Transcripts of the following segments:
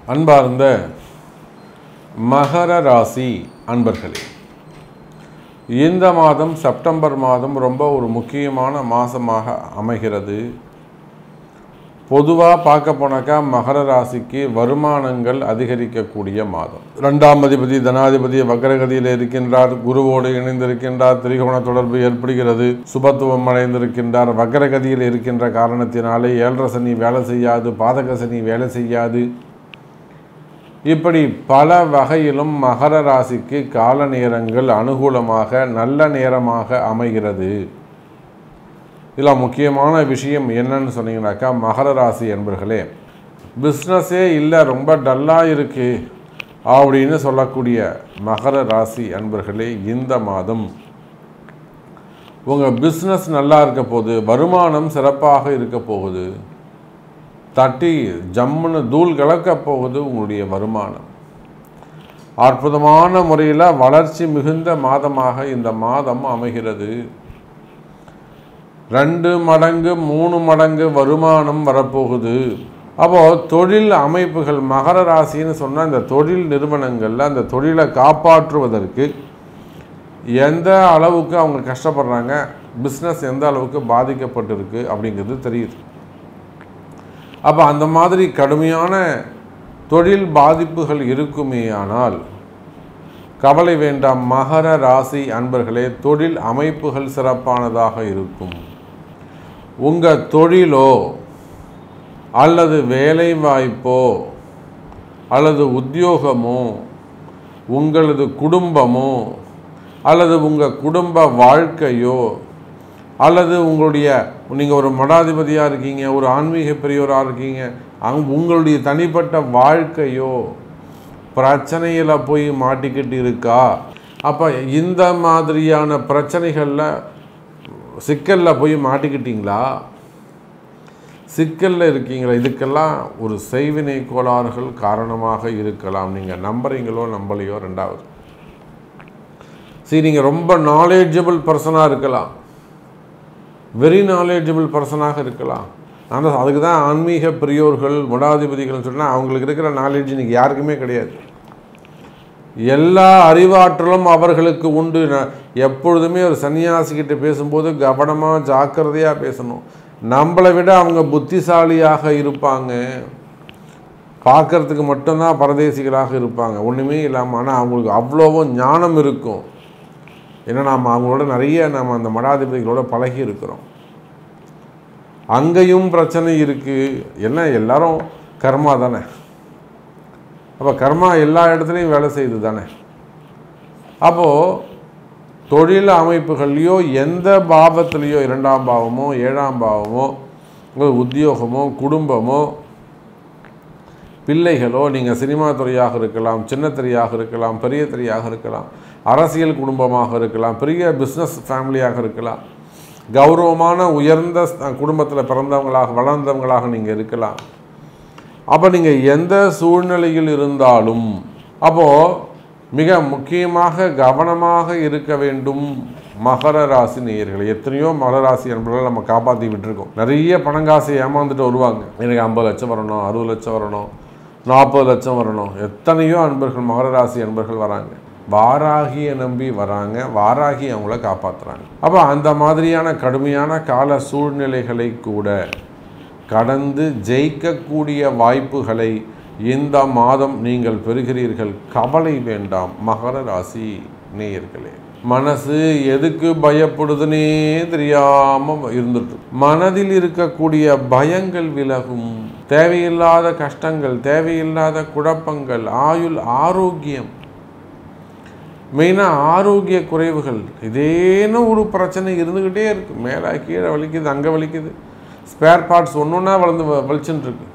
அன்பார்ந்த மகர ராசி அன்பர்களே, இந்த மாதம் செப்டம்பர் மாதம் ரொம்ப ஒரு முக்கியமான மாதமாக அமைகிறது. பொதுவாக பார்க்க போனாக்கா மகர ராசிக்கு வருமானங்கள் அதிகரிக்கக்கூடிய மாதம். 2ஆம் அதிபதி தனாதிபதி வக்ரகதியில் இருக்கின்றார், குருவோடு இணைந்திருக்கின்றார், திரிகோண தொடர்பு ஏற்படுகிறது, சுபத்துவம் அடைந்திருக்கின்றார். வக்ரகதியில் இருக்கின்ற காரணத்தினாலே 7.5 சனி வேலை செய்யாது, பாதக சனி வேலை செய்யாது. இப்படி பல வகையிலும் மகர ராசிக்கு கால நேரங்கள் அனுகூலமாக நல்ல நேரமாக அமைகிறது. இதில் முக்கியமான விஷயம் என்னன்னு சொன்னீங்கன்னாக்கா, மகர ராசி என்பர்களே, பிஸ்னஸே இல்லை, ரொம்ப டல்லாக இருக்குது அப்படின்னு சொல்லக்கூடிய மகர ராசி அன்பர்களே, இந்த மாதம் உங்கள் பிஸ்னஸ் நல்லா இருக்க போகுது, வருமானம் சிறப்பாக இருக்க போகுது, தட்டி ஜம்முன்னு தூள் கலக்க போகுது உங்களுடைய வருமானம். அற்புதமான முறையில் வளர்ச்சி மிகுந்த மாதமாக இந்த மாதம் அமைகிறது. 2 மடங்கு 3 மடங்கு வருமானம் வரப்போகுது. அப்போது தொழில் அமைப்புகள், மகர ராசின்னு சொன்னால் இந்த தொழில் நிறுவனங்களில் அந்த தொழிலை காப்பாற்றுவதற்கு எந்த அளவுக்கு அவங்க கஷ்டப்படுறாங்க, பிஸ்னஸ் எந்த அளவுக்கு பாதிக்கப்பட்டிருக்கு அப்படிங்கிறது தெரியுது. அப்போ அந்த மாதிரி கடுமையான தொழில் பாதிப்புகள் இருக்குமே ஆனால் கவலை வேண்டாம் மகர ராசி அன்பர்களே, தொழில் அமைப்புகள் சிறப்பானதாக இருக்கும். உங்கள் தொழிலோ அல்லது வேலை வாய்ப்போ அல்லது உத்தியோகமோ உங்களது குடும்பமோ அல்லது உங்கள் குடும்ப வாழ்க்கையோ அல்லது நீங்கள் ஒரு மடாதிபதியாக இருக்கீங்க, ஒரு ஆன்மீக பெரியோராக இருக்கீங்க, உங்களுடைய தனிப்பட்ட வாழ்க்கையோ பிரச்சனையில் போய் மாட்டிக்கிட்டு இருக்கா? அப்போ இந்த மாதிரியான பிரச்சனைகளில் சிக்கலில் போய் மாட்டிக்கிட்டீங்களா, சிக்கலில் இருக்கீங்களா? இதுக்கெல்லாம் ஒரு செய்வினை கோளாறுகள் காரணமாக இருக்கலாம். நீங்கள் நம்புறீங்களோ நம்பலையோ ரெண்டாவது. சரி, நீங்கள் ரொம்ப நாலேஜபிள் பர்சனாக இருக்கலாம், வெரி நாலேஜபிள் பர்சனாக இருக்கலாம். ஆனால் அதுக்கு தான் ஆன்மீக பெரியோர்கள் மடாதிபதிகள்னு சொன்னால் அவங்களுக்கு இருக்கிற நாலேஜ் இன்றைக்கி யாருக்குமே கிடையாது. எல்லா அறிவாற்றலும் அவர்களுக்கு உண்டு. எப்பொழுதுமே ஒரு சன்னியாசிக்கிட்ட பேசும்போது கவனமாக ஜாக்கிரதையாக பேசணும். நம்மளை விட அவங்க புத்திசாலியாக இருப்பாங்க, பார்க்குறதுக்கு மட்டும்தான் பரதேசிகளாக இருப்பாங்க, ஒன்றுமே இல்லாமல். ஆனால் அவங்களுக்கு அவ்வளோவோ ஞானம் இருக்கும். ஏன்னா நாம் அவங்களோட நிறைய அந்த மடாதிபதிகளோட பழகி இருக்கிறோம். அங்கேயும் பிரச்சனை இருக்குது. எல்லாரும் கர்மா தானே. அப்போ கர்மா எல்லா இடத்துலையும் வேலை செய்யுது தானே. அப்போது தொழில் அமைப்புகள்லையோ எந்த பாவத்துலேயோ, 2ஆம் பாவமோ 7ஆம் பாவமோ உத்தியோகமோ குடும்பமோ பிள்ளைகளோ, நீங்கள் சினிமா துறையாக இருக்கலாம், சின்ன திரையாக இருக்கலாம், பெரிய திரையாக இருக்கலாம், அரசியல் குடும்பமாக இருக்கலாம், பெரிய பிஸ்னஸ் ஃபேமிலியாக இருக்கலாம், கௌரவமான உயர்ந்த குடும்பத்தில் பிறந்தவங்களாக வளர்ந்தவங்களாக நீங்கள் இருக்கலாம். அப்போ நீங்கள் எந்த சூழ்நிலையில் இருந்தாலும் அப்போது மிக முக்கியமாக கவனமாக இருக்க வேண்டும் மகர ராசி நேயர்களை. எத்தனையோ மகர ராசி என்பவர்கள் நம்ம காப்பாற்றி விட்டுருக்கோம். நிறைய பணங்காசை ஏமாந்துட்டு வருவாங்க. எனக்கு 50 லட்சம் வரணும், 60 லட்சம் வரணும், 40 லட்சம் வரணும். எத்தனையோ அன்பர்கள் மகர ராசி அன்பர்கள் வராங்க, வாராகியை நம்பி வராங்க, வாராகி அவங்கள காப்பாற்றுறாங்க. அப்போ அந்த மாதிரியான கடுமையான கால சூழ்நிலைகளை கூட கடந்து ஜெயிக்கக்கூடிய வாய்ப்புகளை இந்த மாதம் நீங்கள் பெறுகிறீர்கள். கவலை வேண்டாம் மகர ராசி நேயர்களே. மனசு எதுக்கு பயப்படுதுன்னே தெரியாமல் இருந்துட்டு, மனதில் இருக்கக்கூடிய பயங்கள் விலகும், தேவையில்லாத கஷ்டங்கள், தேவையில்லாத குழப்பங்கள், ஆரோக்கியம், மெயினாக ஆரோக்கிய குறைவுகள், இதேனும் ஒரு பிரச்சனை இருந்துக்கிட்டே இருக்குது. மேலே கீழே வலிக்குது, அங்கே வலிக்குது, ஸ்பேர் பார்ட்ஸ் ஒன்றுன்னா வலிச்சுட்டு இருக்கு.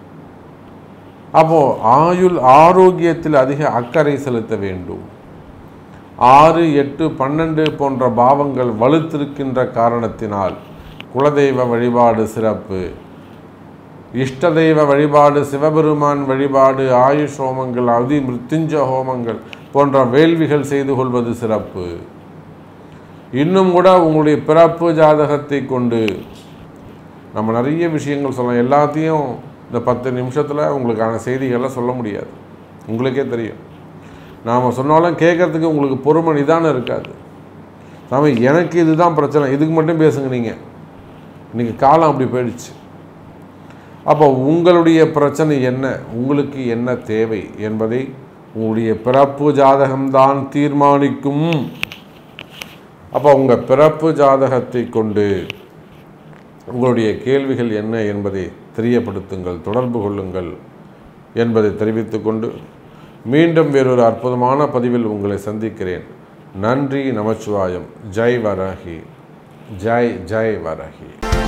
அப்போது ஆரோக்கியத்தில் அதிக அக்கறை செலுத்த வேண்டும். 6, 8, 12 போன்ற பாவங்கள் வலுத்திருக்கின்ற காரணத்தினால் குலதெய்வ வழிபாடு சிறப்பு, இஷ்ட தெய்வ வழிபாடு, சிவபெருமான் வழிபாடு, ஆயுஷ் ஹோமங்கள், மிருத்யுஞ்ச ஹோமங்கள் போன்ற வேள்விகள் செய்து கொள்வது சிறப்பு. இன்னும் கூட உங்களுடைய பிறப்பு ஜாதகத்தை கொண்டு நம்ம நிறைய விஷயங்கள் சொல்லலாம். எல்லாத்தையும் இந்த 10 நிமிஷத்தில் உங்களுக்கான செய்திகளை சொல்ல முடியாது. உங்களுக்கே தெரியும். நாம் சொன்னாலும் கேட்குறதுக்கு உங்களுக்கு பொறுமை நிதானம் இருக்காது. சாமி எனக்கு இதுதான் பிரச்சனை, இதுக்கு மட்டும் பேசுங்க. நீங்கள் இன்றைக்கி காலம் அப்படி போயிடுச்சு. அப்போ உங்களுடைய பிரச்சனை என்ன, உங்களுக்கு என்ன தேவை என்பதை உங்களுடைய பிறப்பு ஜாதகம்தான் தீர்மானிக்கும். அப்போ உங்கள் பிறப்பு ஜாதகத்தை கொண்டு உங்களுடைய கேள்விகள் என்ன என்பதை தெரியப்படுத்துங்கள், தொடர்பு கொள்ளுங்கள் என்பதை தெரிவித்துக்கொண்டு மீண்டும் வேறொரு அற்புதமான பதிவில் உங்களை சந்திக்கிறேன். நன்றி. நமச்சிவாயம். ஜெய் வராகி. ஜெய் ஜெய் வராகி.